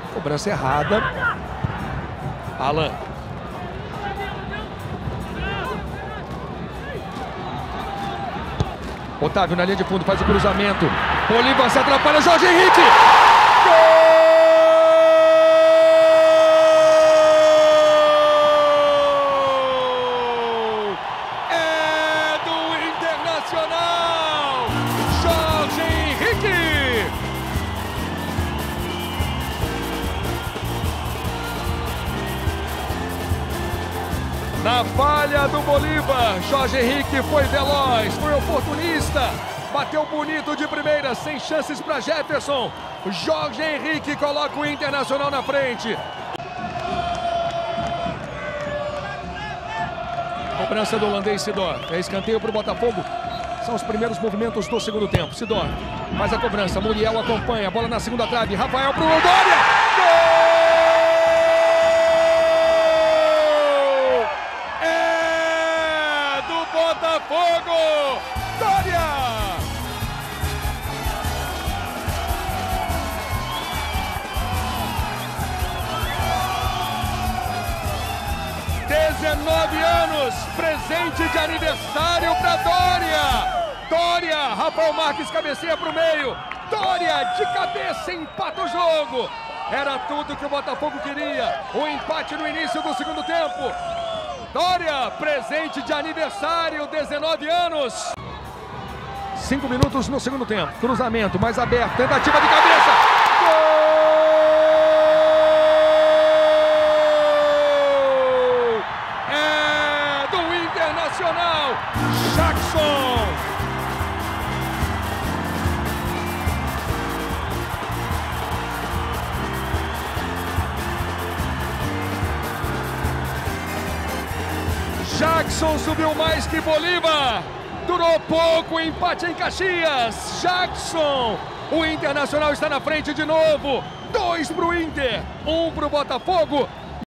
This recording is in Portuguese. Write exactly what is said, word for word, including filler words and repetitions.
Cobrança errada. Alan. Otávio na linha de fundo, faz o cruzamento. Bolívar se atrapalha, Jorge Henrique! Gol! É do Internacional! Jorge Henrique! Na falha do Bolívar, Jorge Henrique foi veloz, foi oportunista, bateu bonito de primeira, sem chances para Jefferson. Jorge Henrique coloca o Internacional na frente. Cobrança do holandês Sidor, é escanteio para o Botafogo. São os primeiros movimentos do segundo tempo. Sidor faz a cobrança, Muriel acompanha, bola na segunda trave, Rafael para o Dória! Gol! Botafogo! Dória! dezenove anos, presente de aniversário para Dória! Dória, Rafael Marques cabeceia para o meio. Dória de cabeça empata o jogo. Era tudo que o Botafogo queria. O empate no início do segundo tempo. Dória, presente de aniversário, dezenove anos. Cinco minutos no segundo tempo. Cruzamento mais aberto, tentativa de cabeça. Gol! É do Internacional. Jackson. Jackson subiu mais que Bolívar. Durou pouco o empate em Caxias. Jackson. O Internacional está na frente de novo. Dois para o Inter, um para o Botafogo.